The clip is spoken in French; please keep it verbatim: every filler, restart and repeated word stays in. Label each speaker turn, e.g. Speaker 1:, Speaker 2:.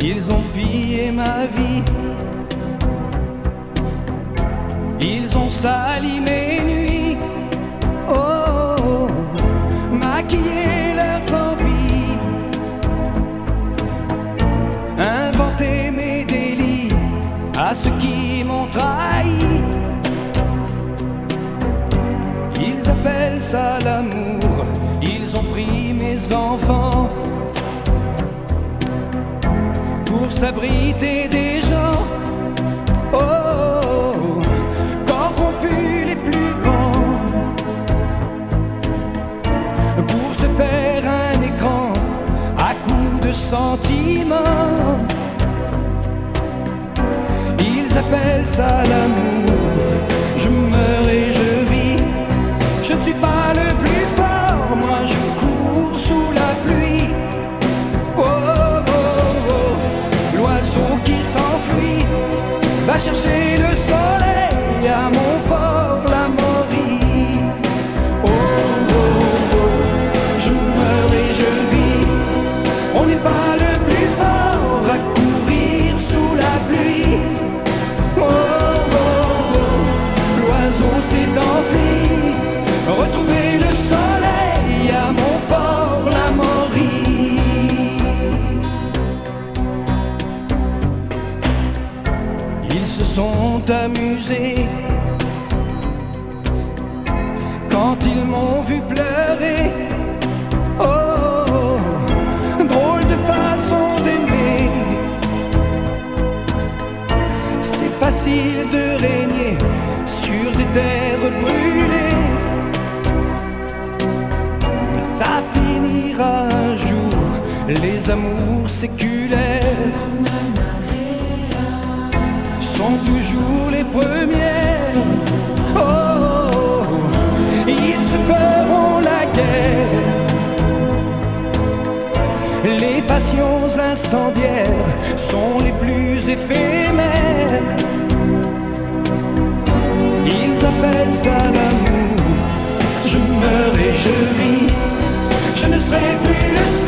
Speaker 1: Ils ont pillé ma vie, ils ont sali mes nuits, oh, oh, oh, maquillé leurs envies, inventé mes délits à ceux qui m'ont trahi. Ils appellent ça l'amour, ils ont pris mes enfants pour s'abriter des gens, oh, oh, oh, corrompus les plus grands, pour se faire un écran à coups de sentiments. Ils appellent ça l'amour, je meurs et je vis, je ne suis pas le plus fort, moi je cours sous la pluie, oh, oh, oh, oh. L'oiseau qui s'enfuit va chercher le soleil à Montfort, la Maurie, oh, oh, oh. Je meurs et je vis, on n'est pas le plus fort à courir sous la pluie, oh, oh, oh. L'oiseau s'est enfui, retrouver le soleil à Montfort, la Maurie. Ils se sont amusés quand ils m'ont vu pleurer, oh, oh, oh, drôle de façon d'aimer. C'est facile de régner sur des terres brûlées, mais ça finira un jour, les amours séculaires sont toujours les premières, oh, oh, oh. Ils se feront la guerre, les passions incendiaires sont les plus éphémères. Ils appellent ça l'amour, je meurs et je vis, je ne serai plus le seul.